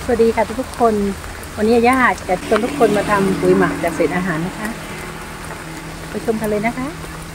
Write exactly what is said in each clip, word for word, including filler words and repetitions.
สวัสดีค่ะทุกคนวันนี้ย่าจะชวนทุกคนมาทำปุ๋ยหมักจากเศษอาหารนะคะไปชมกันเลยนะคะ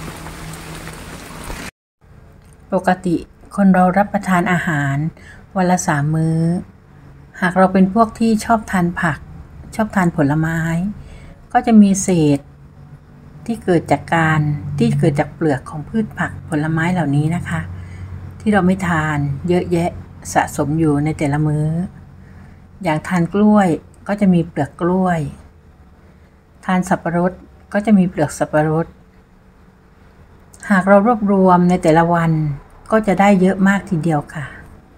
ปกติคนเรารับประทานอาหารวันละสามมื้อหากเราเป็นพวกที่ชอบทานผักชอบทานผลไม้ก็จะมีเศษที่เกิดจากการที่เกิดจากเปลือกของพืชผักผลไม้เหล่านี้นะคะที่เราไม่ทานเยอะแยะสะสมอยู่ในแต่ละมื้ออย่างทานกล้วยก็จะมีเปลือกกล้วยทานสับปะรดก็จะมีเปลือกสับปะรดหากเรารวบรวมในแต่ละวันก็จะได้เยอะมากทีเดียวค่ะ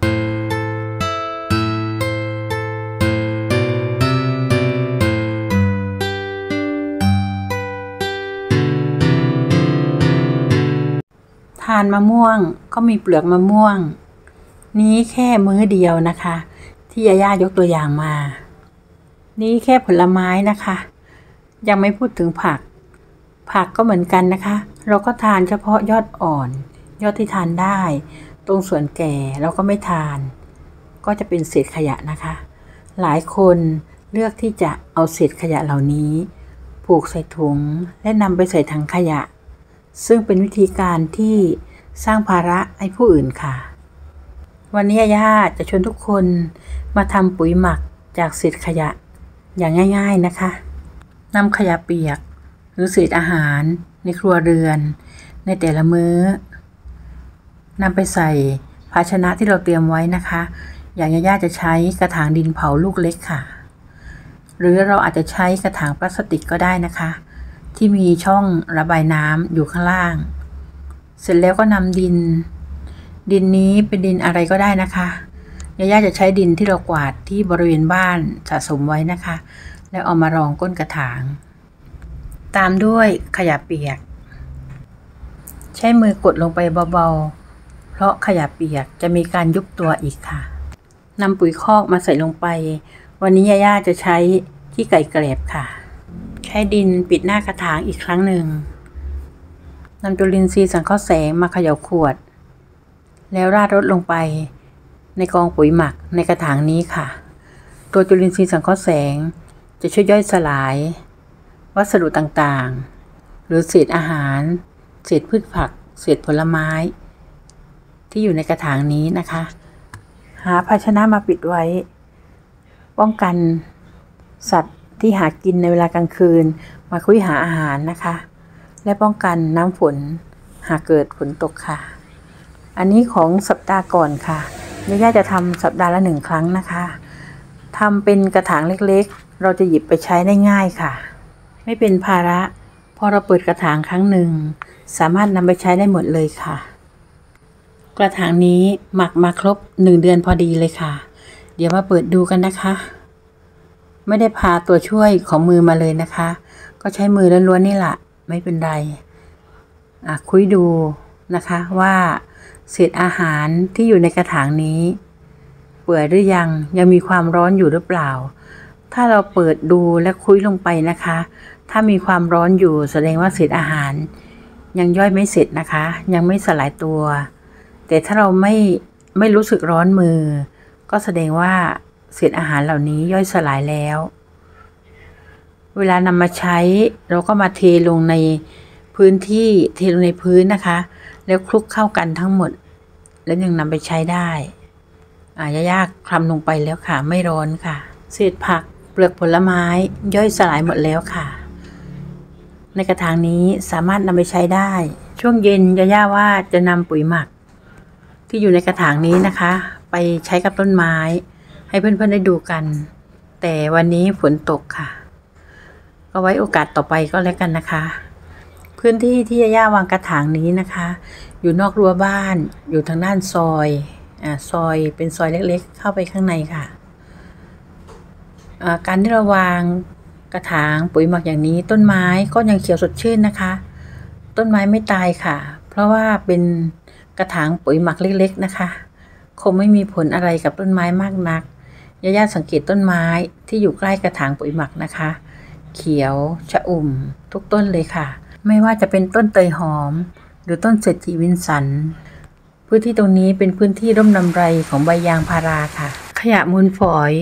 ทานมะม่วงก็มีเปลือกมะม่วงนี้แค่มื้อเดียวนะคะที่ย่ายกตัวอย่างมานี่แค่ผลไม้นะคะยังไม่พูดถึงผักผักก็เหมือนกันนะคะเราก็ทานเฉพาะยอดอ่อนยอดที่ทานได้ตรงส่วนแก่เราก็ไม่ทานก็จะเป็นเศษขยะนะคะหลายคนเลือกที่จะเอาเศษขยะเหล่านี้ผูกใส่ถุงและนำไปใส่ถังขยะซึ่งเป็นวิธีการที่สร้างภาระให้ผู้อื่นค่ะวันนี้ย่าจะชวนทุกคนมาทำปุ๋ยหมักจากเศษขยะอย่างง่ายๆนะคะนำขยะเปียกหรือเศษอาหารในครัวเรือนในแต่ละมื้อนำไปใส่ภาชนะที่เราเตรียมไว้นะคะอย่างย่าจะใช้กระถางดินเผาลูกเล็กค่ะหรือเราอาจจะใช้กระถางพลาสติกก็ได้นะคะที่มีช่องระบายน้ำอยู่ข้างล่างเสร็จแล้วก็นำดินดินนี้เป็นดินอะไรก็ได้นะคะย่าจะใช้ดินที่เรากวาดที่บริเวณบ้านสะสมไว้นะคะแล้วเอามารองก้นกระถางตามด้วยขยะเปียกใช้มือกดลงไปเบาๆเพราะขยะเปียกจะมีการยุบตัวอีกค่ะนำปุ๋ยคอกมาใส่ลงไปวันนี้ย่าจะใช้ขี้ไก่แกลบค่ะใช้ดินปิดหน้ากระถางอีกครั้งหนึ่งนำจุลินทรีย์สังเคราะห์แสงมาเขย่าขวดแล้วราดรดลงไปในกองปุ๋ยหมักในกระถางนี้ค่ะตัวจุลินทรีย์สังเคราะห์แสงจะช่วยย่อยสลายวัสดุต่างๆหรือเศษอาหารเศษพืชผักเศษผลไม้ที่อยู่ในกระถางนี้นะคะหาภาชนะมาปิดไว้ป้องกันสัตว์ที่หากินในเวลากลางคืนมาคุยหาอาหารนะคะและป้องกันน้ำฝนหากเกิดฝนตกค่ะอันนี้ของสัปดาห์ก่อนค่ะย่าจะทำสัปดาห์ละหนึ่งครั้งนะคะทำเป็นกระถางเล็กๆเราจะหยิบไปใช้ได้ง่ายค่ะไม่เป็นภาระพอเราเปิดกระถางครั้งหนึ่งสามารถนำไปใช้ได้หมดเลยค่ะกระถางนี้หมักมาครบหนึ่งเดือนพอดีเลยค่ะเดี๋ยวมาเปิดดูกันนะคะไม่ได้พาตัวช่วยของมือมาเลยนะคะก็ใช้มือล้วนๆนี่แหละไม่เป็นไรอ่ะคุยดูนะคะว่าเศษอาหารที่อยู่ในกระถางนี้เปื่อยหรือยังยังมีความร้อนอยู่หรือเปล่าถ้าเราเปิดดูและคุยลงไปนะคะถ้ามีความร้อนอยู่แสดงว่าเศษอาหารยังย่อยไม่เสร็จนะคะยังไม่สลายตัวแต่ถ้าเราไม่ไม่รู้สึกร้อนมือก็แสดงว่าเศษอาหารเหล่านี้ย่อยสลายแล้วเวลานำมาใช้เราก็มาเทลงในพื้นที่เทลงในพื้นนะคะแล้วคลุกเข้ากันทั้งหมดแล้วยังนำไปใช้ได้อ่ายากคลำลงไปแล้วค่ะไม่ร้อนค่ะเศษผักเปลือกผลไม้ย่อยสลายหมดแล้วค่ะในกระถางนี้สามารถนำไปใช้ได้ช่วงเย็นย่าว่าจะนำปุ๋ยหมักที่อยู่ในกระถางนี้นะคะไปใช้กับต้นไม้ให้เพื่อนๆได้ดูกันแต่วันนี้ฝนตกค่ะก็ไว้โอกาสต่อไปก็แล้วกันนะคะพื้นที่ที่ย่าวางกระถางนี้นะคะอยู่นอกรั้วบ้านอยู่ทางด้านซอยอ่าซอยเป็นซอยเล็กๆเข้าไปข้างในค่ะอ่าการที่เราวางกระถางปุ๋ยหมักอย่างนี้ต้นไม้ก็ยังเขียวสดชื่นนะคะต้นไม้ไม่ตายค่ะเพราะว่าเป็นกระถางปุ๋ยหมักเล็กๆนะคะคงไม่มีผลอะไรกับต้นไม้มากนักย่าสังเกตต้นไม้ที่อยู่ใกล้กระถางปุ๋ยหมักนะคะเขียวชอุ่มทุกต้นเลยค่ะไม่ว่าจะเป็นต้นเตยหอมหรือต้นเศรษฐีวินสันพื้นที่ตรงนี้เป็นพื้นที่ร่มรำไรของใบยางพาราค่ะขยะมูลฝอย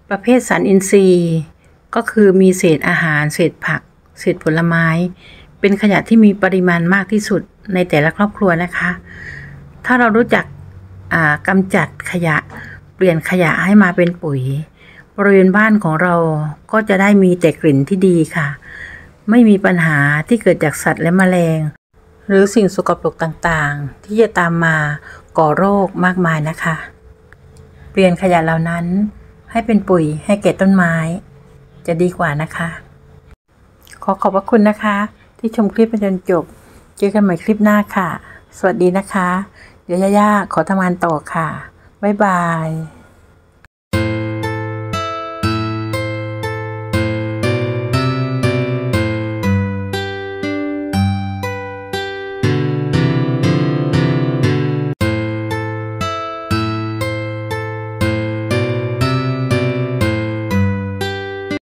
ประเภทสารอินทรีย์ก็คือมีเศษอาหารเศษผักเศษผลไม้เป็นขยะที่มีปริมาณมากที่สุดในแต่ละครอบครัวนะคะถ้าเรารู้จักกำจัดขยะเปลี่ยนขยะให้มาเป็นปุ๋ยบริเวณบ้านของเราก็จะได้มีแต่กลิ่นที่ดีค่ะไม่มีปัญหาที่เกิดจากสัตว์และแมลงหรือสิ่งสกปรกต่างๆที่จะตามมาก่อโรคมากมายนะคะเปลี่ยนขยะเหล่านั้นให้เป็นปุ๋ยให้แก่ต้นไม้จะดีกว่านะคะขอขอบพระคุณนะคะที่ชมคลิปไปจนจบเจอกันใหม่คลิปหน้าค่ะสวัสดีนะคะเดี๋ยวย่าๆขอทำงานต่อค่ะบ๊ายบาย